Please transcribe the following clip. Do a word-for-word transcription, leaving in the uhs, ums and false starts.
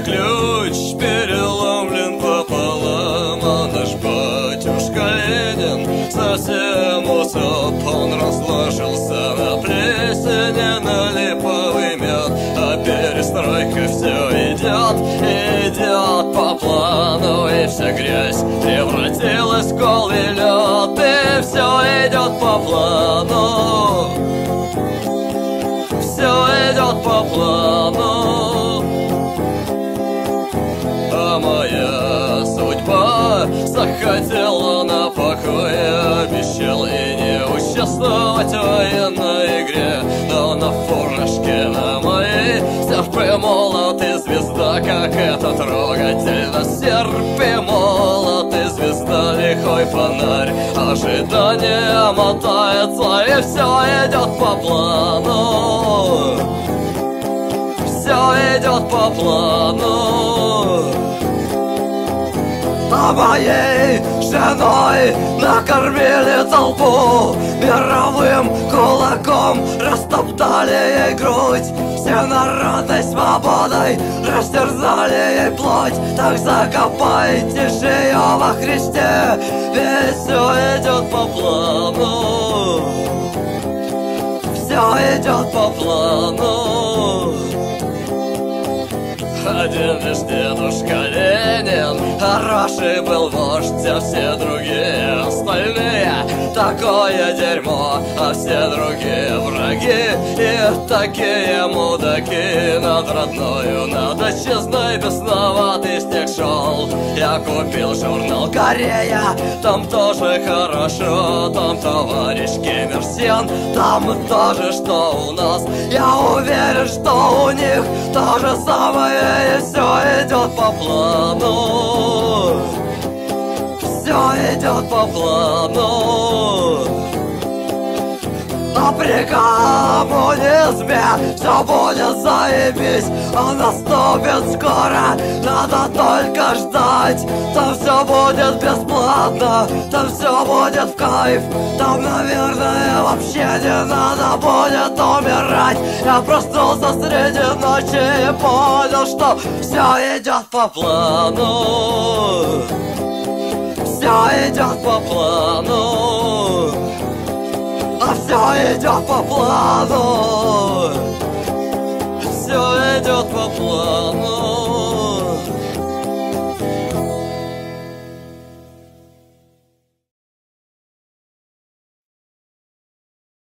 ключ переломлен пополам, а наш батюшка Ленин совсем усоп. Он разложился на плесени, на липовый мед, а перестройка все идет, идет по плану, и вся грязь превратилась в голый лед, и все идет по плану, все идет по плану. А моя судьба захотела на покой, обещал и не участвовать в военной игре, но на фуражке на моей серп и молот и звезда, как это трогательно. Серп и молот и звезда, лихой фонарь, ожидание мотается, и все идет по плану, все идет по плану. А моей женой накормили толпу, мировым кулаком растоптали ей грудь, все народной свободой растерзали ей плоть. Так закопайте же ее во Христе, ведь все идет по плану, все идет по плану. Один лишь дедушка Ленин хороший был вождь, а все другие остальные такое дерьмо, а все другие враги и такие мудаки. Над родною, над отчизной бесноватый снег шел. Я купил журнал «Корея», там тоже хорошо, там товарищ Кимирсен, там тоже что у нас. Я уверен, что у них то же самое, и все идет по плану, все идет по плану. А при коммунизме все будет заебись, а наступит скоро, надо только ждать. Там все будет бесплатно, там все будет в кайф, там, наверное, вообще не надо будет умирать. Я проснулся среди ночи и понял, что все идет по плану, все идет по плану, а все идет по плану, все идет по плану.